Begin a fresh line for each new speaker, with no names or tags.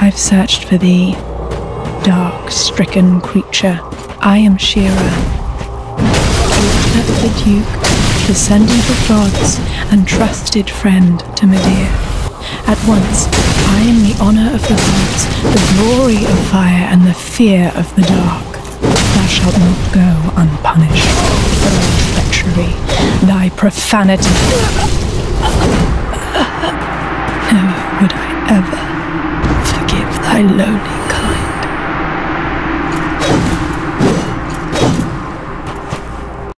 I've searched for thee, dark-stricken creature. I am Shira, daughter of the Duke, descendant of gods, and trusted friend to Medea. At once, I am the honor of the gods, the glory of fire, and the fear of the dark. Thou shalt not go unpunished for thy treachery, thy profanity. Never would I ever forgive thy lowly